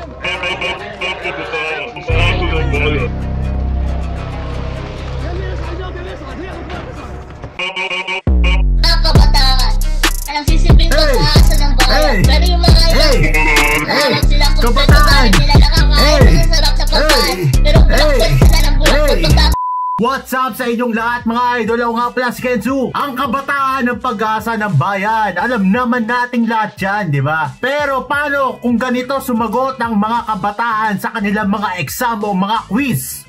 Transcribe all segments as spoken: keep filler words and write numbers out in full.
Mga kabataan, ang sisilbing pag-asa ng bayan. Pero yung mga ilan, alam sila kung saan nila nakakain sa sarap na pagkain. Pero bulak-bulak sila ng bulak-bulak. What's up sa inyong lahat mga idol? Ako nga pala si Kenzu, ang kabataan ng pag-asa ng bayan. Alam naman nating lahat yan, di ba? Pero paano kung ganito sumagot ang mga kabataan sa kanilang mga exam o mga quiz?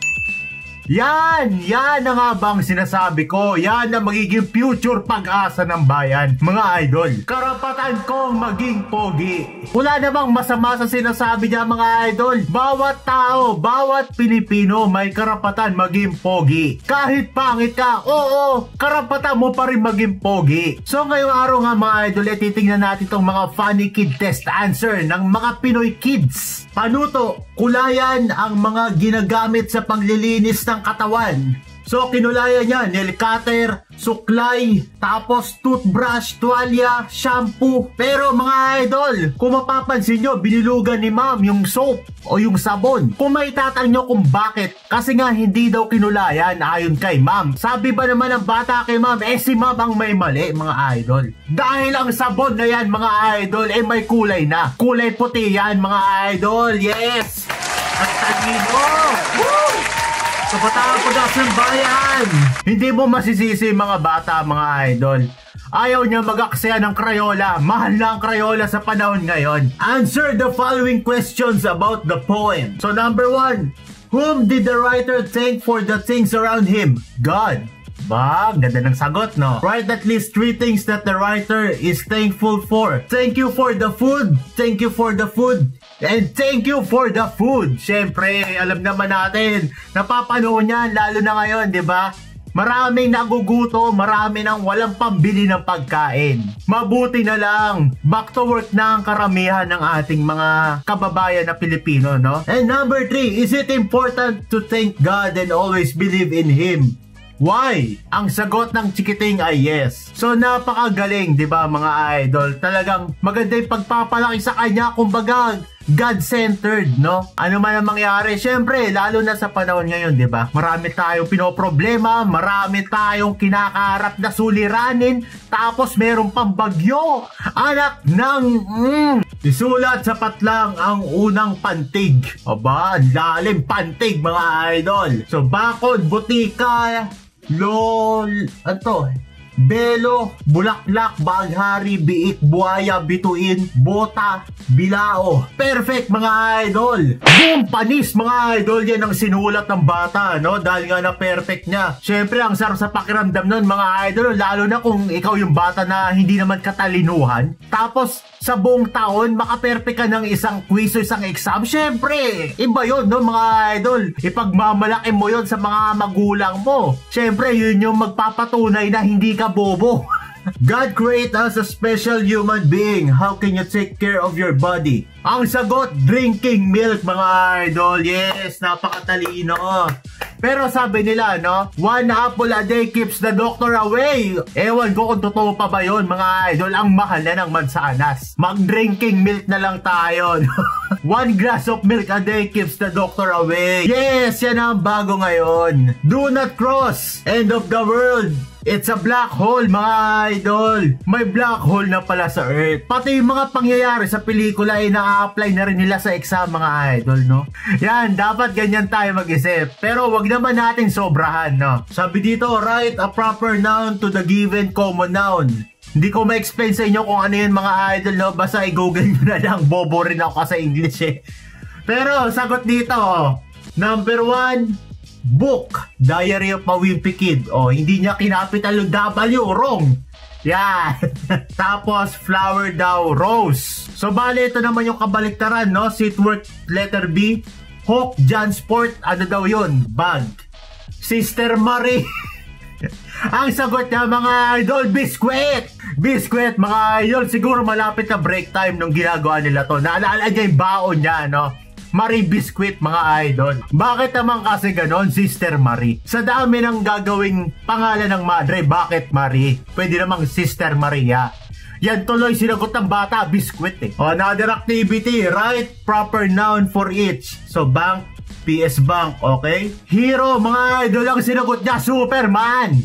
Yan, yan na nga bang sinasabi ko. Yan ang magiging future pag-asa ng bayan, mga idol. Karapatan kong maging pogi. Wala namang masama sa sinasabi niya mga idol. Bawat tao, bawat Pilipino may karapatan maging pogi. Kahit pangit ka, oo, karapatan mo pa rin maging pogi. So ngayong araw nga mga idol, eh, titingnan natin itong mga funny kid test answer ng mga Pinoy kids. Panuto, kulayan ang mga ginagamit sa paglilinis ng katawan. So kinulayan niya, nail cutter, suklay, tapos toothbrush, tuwalya, shampoo. Pero mga idol, kung mapapansin nyo, binilugan ni ma'am yung soap o yung sabon. Kung may tatanong nyo kung bakit, kasi nga hindi daw kinulayan ayon kay ma'am. Sabi ba naman ng bata kay ma'am, eh si ma'am ang may mali mga idol. Dahil ang sabon na yan mga idol, eh may kulay na. Kulay puti yan mga idol, yes! At talino! Woo! Kabataan pag-asa ng bayan! Hindi mo masisisi mga bata, mga idol. Ayaw niya mag-aksaya ng Crayola. Mahal na ang Crayola sa panahon ngayon. Answer the following questions about the poem. So number one, whom did the writer thank for the things around him? God. Ba, ganda ng sagot, no? Write at least three things that the writer is thankful for. Thank you for the food. Thank you for the food. And thank you for the food. Siyempre, alam naman natin, napapanood yan, lalo na ngayon, di ba? Maraming naguguto, marami nang walang pambili ng pagkain. Mabuti na lang, back to work na ang karamihan ng ating mga kababayan na Pilipino, no? And number three, is it important to thank God and always believe in Him? Why? Ang sagot ng Chikiting ay yes. So napakagaling, di ba mga idol? Talagang maganda yung pagpapalaki sa kanya, kumbaga God-centered, no? Ano man ang mangyari, syempre, lalo na sa panahon ngayon, di ba? Marami tayong pinoproblema, marami tayong kinakaharap na suliranin, tapos meron pang bagyo. Anak ng... Mm, isulat sapat lang ang unang pantig. Aba, lalim pantig mga idol. So, bakod, butika, lol, ano belo, bulaklak, baghari, biik, buhaya, bituin, bota, bilao. Perfect mga idol. Boom, panis mga idol. Yan ang sinulat ng bata, no? Dahil nga na perfect niya. Syempre, ang sarap sa pakiramdam nun mga idol. Lalo na kung ikaw yung bata na hindi naman katalinuhan. Tapos, sa buong taon, makaperfect ka ng isang quiz o isang exam. Syempre, iba yun, no mga idol. Ipagmamalaki mo yun sa mga magulang mo. Syempre, yun yung magpapatunay na hindi ka bobo. God create us a special human being. How can you take care of your body? Ang sagot, drinking milk mga idol. Yes, napakatalino. Pero sabi nila, no, one apple a day keeps the doctor away. Ewan ko kung totoo pa ba yun mga idol. Ang mahal na ng mansanas. Mag-drinking milk na lang tayo. One glass of milk a day keeps the doctor away. Yes, yan ang bago ngayon. Do not cross. End of the world. It's a black hole mga idol. May black hole na pala sa Earth. Pati yung mga pangyayari sa pelikula ay na-apply na rin nila sa exam mga idol, no? Yan, dapat ganyan tayo mag-isip. Pero wag naman natin sobrahan, no? Sabi dito, write a proper noun to the given common noun. Hindi ko ma-explain sa inyo kung ano yun mga idol, no? Basta i-google nyo na lang. Bobo rin ako sa English eh. Pero sagot dito, number one, book, Diary of a Wimpy Kid. O, hindi niya kinapital yung W, wrong. Yan. Tapos, flower daw, rose. So, bale, ito naman yung kabaliktaran, no? Seatwork, letter B. Hawk, John Sport, ano daw yun? Bag. Sister Marie. Ang sagot niya, mga idol, biskwit. Biskwit, mga idol. Siguro malapit na break time nung ginagawa nila to. Naalala niya yung baon niya, no? Marie Biscuit mga idol. Bakit naman kasi ganon, Sister Marie? Sa dami ng gagawing pangalan ng madre, bakit Marie? Pwede namang Sister Maria. Yan tuloy sinagot ng bata, biskwit eh. Another activity, write proper noun for each. So bank, P S Bank, okay? Hero, mga idol, ang sinagot niya, Superman.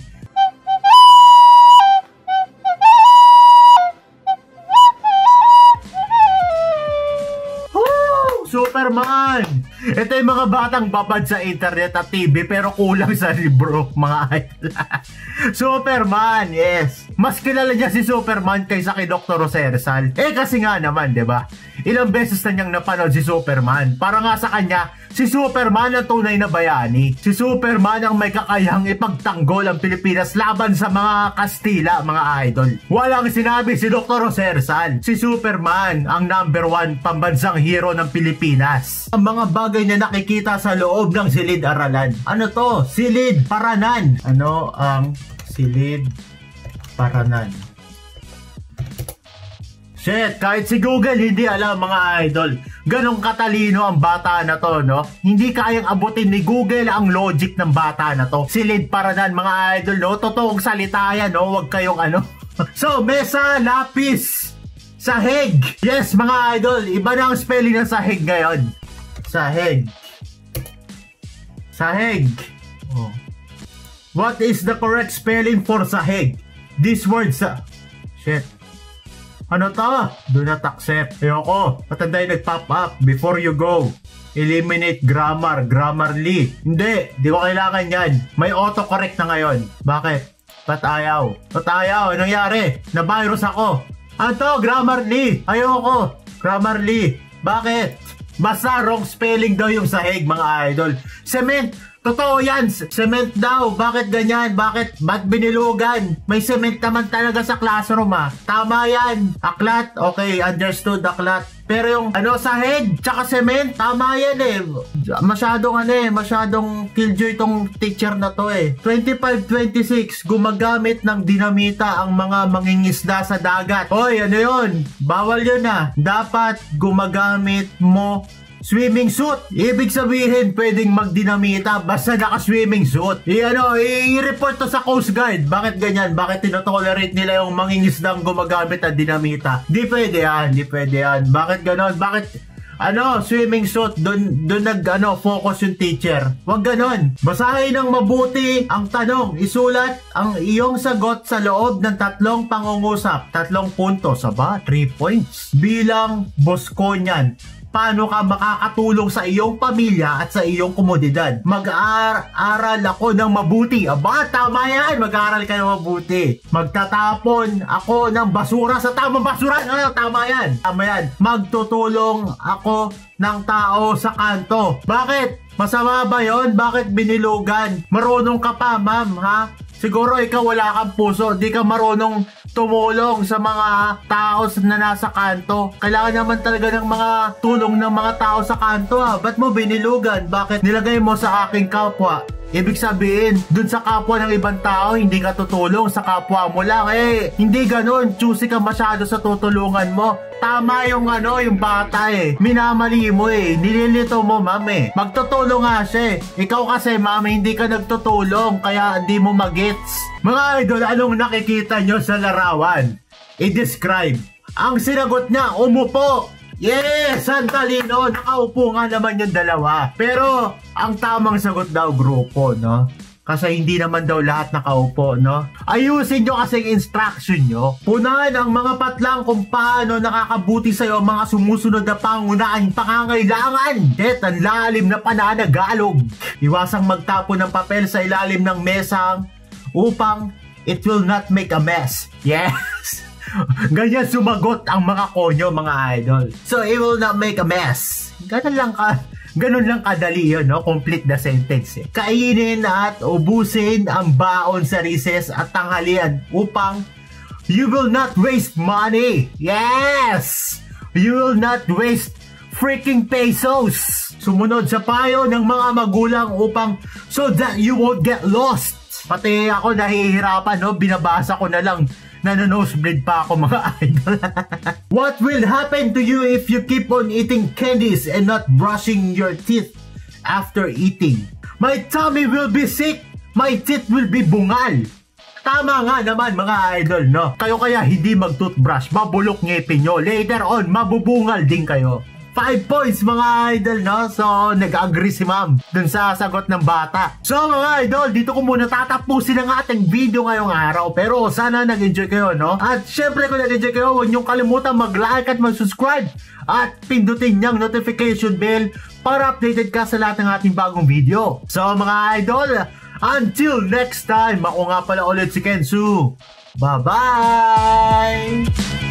Superman! Ito yung mga batang babad sa internet at T V pero kulang sa libro, mga idol. Superman, yes. Mas kilala niya si Superman kaysa kay Doctor Jose Rizal. Eh kasi nga naman, di ba? Ilang beses na niyang napanood si Superman. Para nga sa kanya, si Superman ang tunay na bayani. Si Superman ang may kakayahang ipagtanggol ang Pilipinas laban sa mga Kastila, mga idol. Walang sinabi si Doctor Jose Rizal. Si Superman ang number one pambansang hero ng Pilipinas. Ang mga bagay na nakikita sa loob ng silid-aralan. Ano to? Silid-paranan. Ano ang silid-paranan? Shit, kahit si Google hindi alam, mga idol. Ganong katalino ang bata na to, no? Hindi kayang abutin ni Google ang logic ng bata na to. Silid-paranan, mga idol, no? Totoong salita yan, no? Huwag kayong ano. So, mesa, lapis, sahig. Yes, mga idol, iba na ang spelling ng sahig ngayon. Sahig. Sahig. Oh. What is the correct spelling for sahig? This word sa... Shit. Ano to? Do not accept. Ayoko. Matanda yung nag-pop up. Before you go. Eliminate grammar. Grammarly. Hindi. Di ko kailangan yan. May autocorrect na ngayon. Bakit? Ba't ayaw? Ba't ayaw? Anong nangyari? Na-virus ako. Ano to? Grammarly. Ayoko. Grammarly. Bakit? Basta wrong spelling daw yung sahig, mga idol. Cement. Totoo yan, cement daw. Bakit ganyan? Bakit? Ba't binilugan? May cement naman talaga sa classroom ah. Tama yan. Aklat, okay, understood, aklat. Pero yung ano, sahig, tsaka cement, tama yan eh. Masyadong ano eh, masyadong killjoy itong teacher na to eh. twenty-five twenty-six, gumagamit ng dinamita ang mga mangingisda sa dagat. Hoy, ano yun? Bawal yun ah. Dapat gumagamit mo swimming suit. Ibig sabihin, pwedeng magdinamita basta naka-swimming suit. I-ano, i-report to sa Coast Guard. Bakit ganyan? Bakit tinotolerate nila yung mangingisdang gumagamit ng dinamita? Di pwede yan, di pwede yan. Bakit ganon? Bakit, ano, swimming suit? Doon, doon nag, ano, focus yung teacher. Wag ganon. Basahin ng mabuti ang tanong. Isulat ang iyong sagot sa loob ng tatlong pangungusap. Tatlong puntos. Aba, three points. Bilang Bosconian, paano ka makakatulong sa iyong pamilya at sa iyong komunidad? Mag-aaral ako ng mabuti. Aba, tama yan. Mag-aaral ka ng mabuti. Magtatapon ako ng basura sa tamang basuran. Ano, tama yan. Tama yan. Magtutulong ako ng tao sa kanto. Bakit? Masama ba yon? Bakit binilugan? Marunong ka pa, ma'am, ha? Siguro ikaw wala kang puso, di ka marunong tumulong sa mga tao na nasa kanto. Kailangan naman talaga ng mga tulong ng mga tao sa kanto ha. Ba't mo binilugan? Bakit nilagay mo sa aking kapwa? Ibig sabihin, dun sa kapwa ng ibang tao, hindi ka tutulong, sa kapwa mo lang. Eh, hindi ganun. Choosy ka masyado sa tutulungan mo. Tama yung ano, yung bata eh. Minamali mo eh. Nililito mo, ma'am eh. Magtutulong nga siya eh. Ikaw kasi, ma'am, hindi ka nagtutulong, kaya hindi mo magets. Mga idol, anong nakikita nyo sa larawan? I-describe. Ang sinagot niya, umupo. Yes! Santalino! Nakaupo nga naman yung dalawa. Pero, ang tamang sagot daw, grupo, no? Kasi hindi naman daw lahat nakaupo, no? Ayusin nyo kasing instruction nyo. Punahan ang mga patlang kung paano nakakabuti sa'yo ang mga sumusunod na pangunahing pangangailangan. Ket ang lalim na pananagalog. Iwasang magtapon ng papel sa ilalim ng mesang upang it will not make a mess. Yes! Ganyan sumagot ang mga konyo, mga idol. So, it will not make a mess. Ganun lang ka. Ganun lang kadali yun, no? Complete the sentence eh. Kainin at ubusin ang baon sa recess at tanghalian upang you will not waste money. Yes! You will not waste freaking pesos. Sumunod sa payo ng mga magulang upang so that you won't get lost. Pati ako nahihirapan, no? Binabasa ko na lang. Nanonosebleed pa ako, mga idol. What will happen to you if you keep on eating candies and not brushing your teeth after eating? My tummy will be sick. My teeth will be bungal. Tama nga naman mga idol, no? Kayo kaya hindi mag-toothbrush, mabulok ngipin nyo. Later on, mabubungal din kayo. five points mga idol, no? So, nag-agree si ma'am dun sa sagot ng bata. So mga idol, dito ko muna tatapusin ang ating video ngayong araw. Pero sana nag-enjoy kayo, no? At syempre kung nag-enjoy kayo, huwag niyong kalimutan mag-like at mag-subscribe. At pindutin niyang notification bell para updated ka sa lahat ng ating bagong video. So mga idol, until next time, ako nga pala ulit si Kensu. Bye-bye!